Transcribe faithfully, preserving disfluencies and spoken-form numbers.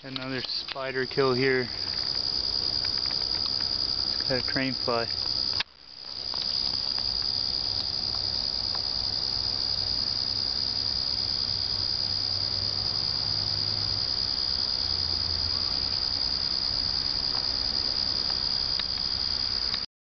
Another spider kill here. Got a crane fly.